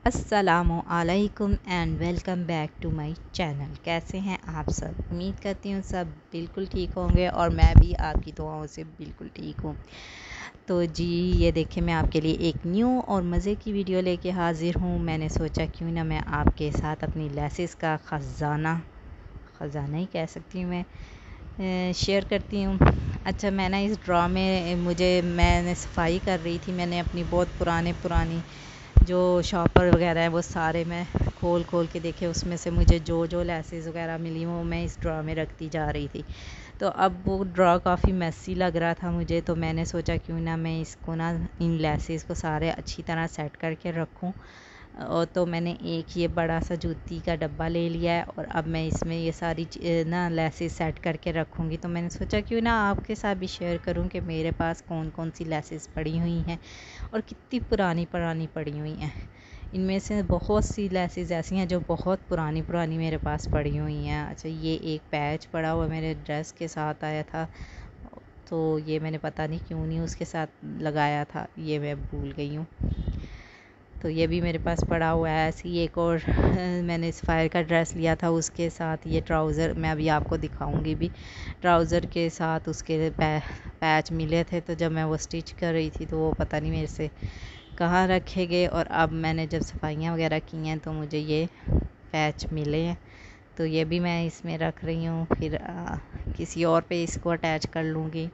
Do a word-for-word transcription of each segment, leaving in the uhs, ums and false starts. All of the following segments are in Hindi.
अस्सलामु अलैकुम and welcome back to my channel. कैसे हैं आप सब? उम्मीद करती हूँ सब बिल्कुल ठीक होंगे और मैं भी आपकी दुआओं से बिल्कुल ठीक हूँ। तो जी ये देखिए, मैं आपके लिए एक न्यू और मज़े की वीडियो लेके हाज़िर हूँ। मैंने सोचा क्यों ना मैं आपके साथ अपनी लेसेस का ख़जाना ख़जाना ही कह सकती हूँ मैं शेयर करती हूँ। अच्छा, मैं ना इस ड्रॉ में मुझे मैंने सफाई कर रही थी। मैंने अपनी बहुत पुराने पुरानी जो शॉपर वगैरह है वो सारे मैं खोल खोल के देखे, उसमें से मुझे जो जो लेसेस वगैरह मिली वो मैं इस ड्रॉ में रखती जा रही थी। तो अब वो ड्रॉ काफ़ी मेसी लग रहा था मुझे, तो मैंने सोचा क्यों ना मैं इसको ना इन लेसेस को सारे अच्छी तरह सेट करके रखूं। और तो मैंने एक ये बड़ा सा जूती का डब्बा ले लिया है और अब मैं इसमें ये सारी ना लेसेस सेट करके रखूँगी। तो मैंने सोचा क्यों ना आपके साथ भी शेयर करूँ कि मेरे पास कौन कौन सी लेसेस पड़ी हुई हैं और कितनी पुरानी पुरानी पड़ी हुई हैं। इनमें से बहुत सी लेसेस ऐसी हैं जो बहुत पुरानी पुरानी मेरे पास पड़ी हुई हैं। अच्छा, ये एक पैच पड़ा हुआ मेरे ड्रेस के साथ आया था, तो ये मैंने पता नहीं क्यों नहीं उसके साथ लगाया था, ये मैं भूल गई हूँ। तो ये भी मेरे पास पड़ा हुआ है। ऐसी एक और मैंने सफ़ायर का ड्रेस लिया था, उसके साथ ये ट्राउज़र मैं अभी आपको दिखाऊंगी भी। ट्राउज़र के साथ उसके पै, पैच मिले थे, तो जब मैं वो स्टिच कर रही थी तो वो पता नहीं मेरे से कहाँ रखे गए, और अब मैंने जब सफाइयाँ वगैरह की हैं तो मुझे ये पैच मिले हैं। तो ये भी मैं इसमें रख रही हूँ, फिर आ, किसी और पे इसको अटैच कर लूँगी।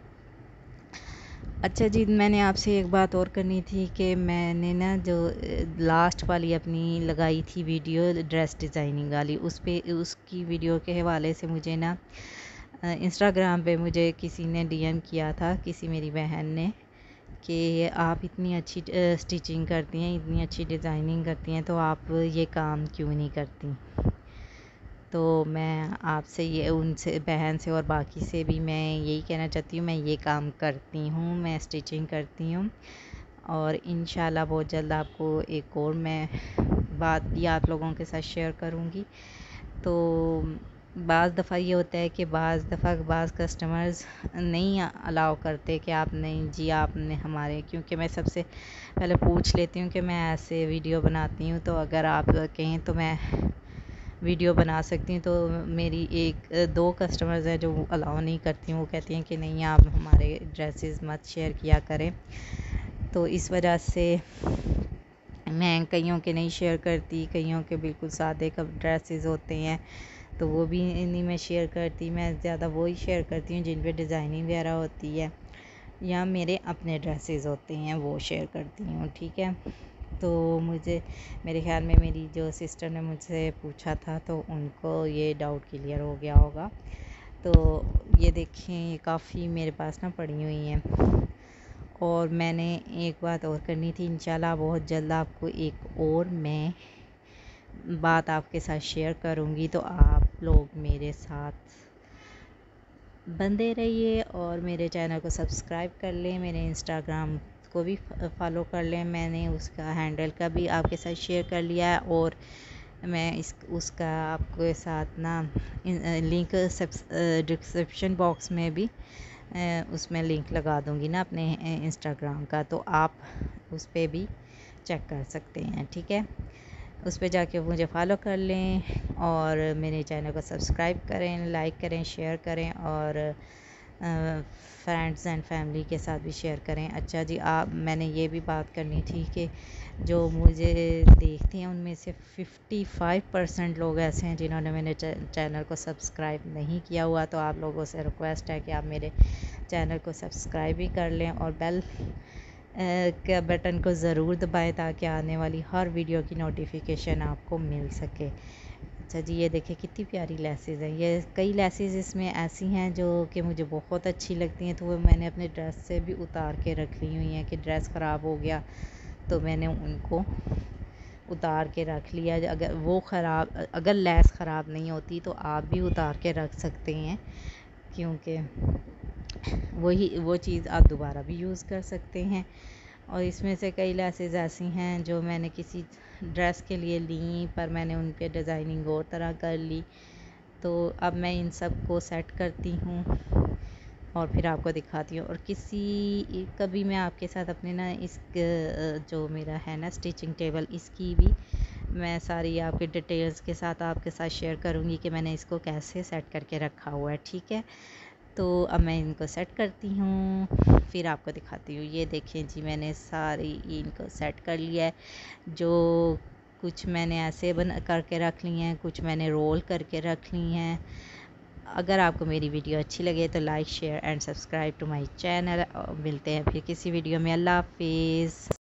अच्छा जी, मैंने आपसे एक बात और करनी थी कि मैंने ना जो लास्ट वाली अपनी लगाई थी वीडियो ड्रेस डिज़ाइनिंग वाली, उस पे उसकी वीडियो के हवाले से मुझे ना इंस्टाग्राम पे मुझे किसी ने डीएम किया था, किसी मेरी बहन ने, कि आप इतनी अच्छी स्टिचिंग करती हैं, इतनी अच्छी डिज़ाइनिंग करती हैं, तो आप ये काम क्यों नहीं करती। तो मैं आपसे ये उनसे बहन से और बाकी से भी मैं यही कहना चाहती हूँ, मैं ये काम करती हूँ, मैं स्टिचिंग करती हूँ और इंशाल्लाह बहुत जल्द आपको एक और मैं बात भी आप लोगों के साथ शेयर करूँगी। तो बाज़ दफ़ा ये होता है कि बाज़ दफ़ा बाज़ कस्टमर्स नहीं अलाउ करते कि आप नहीं जी आपने हमारे, क्योंकि मैं सबसे पहले पूछ लेती हूँ कि मैं ऐसे वीडियो बनाती हूँ, तो अगर आप कहें तो मैं वीडियो बना सकती हूँ। तो मेरी एक दो कस्टमर्स हैं जो अलाउ नहीं करती हैं, वो कहती हैं कि नहीं आप हमारे ड्रेसेस मत शेयर किया करें। तो इस वजह से मैं कईयों के नहीं शेयर करती, कईयों के बिल्कुल सादे कब ड्रेसेस होते हैं तो वो भी नहीं मैं शेयर करती। मैं ज़्यादा वो ही शेयर करती हूँ जिन पे डिज़ाइनिंग वगैरह होती है या मेरे अपने ड्रेसेस होते हैं, वो शेयर करती हूँ, ठीक है। तो मुझे मेरे ख्याल में मेरी जो सिस्टर ने मुझसे पूछा था तो उनको ये डाउट क्लियर हो गया होगा। तो ये देखें, ये काफ़ी मेरे पास ना पड़ी हुई हैं। और मैंने एक बात और करनी थी, इंशाल्लाह बहुत जल्द आपको एक और मैं बात आपके साथ शेयर करूँगी, तो आप लोग मेरे साथ बंदे रहिए और मेरे चैनल को सब्सक्राइब कर लें, मेरे इंस्टाग्राम को भी फॉलो कर लें। मैंने उसका हैंडल का भी आपके साथ शेयर कर लिया है और मैं इस उसका आपके साथ ना लिंक डिस्क्रिप्शन बॉक्स में भी उसमें लिंक लगा दूंगी ना अपने इंस्टाग्राम का, तो आप उस पर भी चेक कर सकते हैं, ठीक है। उस पर जाके मुझे फॉलो कर लें और मेरे चैनल को सब्सक्राइब करें, लाइक करें, शेयर करें और फ्रेंड्स एंड फैमिली के साथ भी शेयर करें। अच्छा जी, आप मैंने ये भी बात करनी थी कि जो मुझे देखते हैं उनमें से पचपन परसेंट लोग ऐसे हैं जिन्होंने मेरे चैनल को सब्सक्राइब नहीं किया हुआ। तो आप लोगों से रिक्वेस्ट है कि आप मेरे चैनल को सब्सक्राइब भी कर लें और बेल के बटन को ज़रूर दबाएं ताकि आने वाली हर वीडियो की नोटिफिकेशन आपको मिल सके। अच्छा जी, ये देखिए कितनी प्यारी लेसेस हैं। ये कई लेसेस इसमें ऐसी हैं जो कि मुझे बहुत अच्छी लगती हैं, तो वो मैंने अपने ड्रेस से भी उतार के रख ली हुई हैं कि ड्रेस ख़राब हो गया तो मैंने उनको उतार के रख लिया। अगर वो ख़राब अगर लेस ख़राब नहीं होती तो आप भी उतार के रख सकते हैं, क्योंकि वही वो चीज़ आप दोबारा भी यूज़ कर सकते हैं। और इसमें से कई लेसेस ऐसी हैं जो मैंने किसी ड्रेस के लिए ली पर मैंने उन पे डिज़ाइनिंग और तरह कर ली, तो अब मैं इन सब को सेट करती हूँ और फिर आपको दिखाती हूँ। और किसी कभी मैं आपके साथ अपने ना इस जो मेरा है ना स्टिचिंग टेबल, इसकी भी मैं सारी आपके डिटेल्स के साथ आपके साथ शेयर करूँगी कि मैंने इसको कैसे सेट करके रखा हुआ है, ठीक है। तो अब मैं इनको सेट करती हूँ, फिर आपको दिखाती हूँ। ये देखें जी, मैंने सारी इनको सेट कर लिया है। जो कुछ मैंने ऐसे बन करके रख ली हैं, कुछ मैंने रोल करके रख ली हैं। अगर आपको मेरी वीडियो अच्छी लगे तो like share and subscribe to my channel. मिलते हैं फिर किसी वीडियो में। अल्लाह हाफिज़।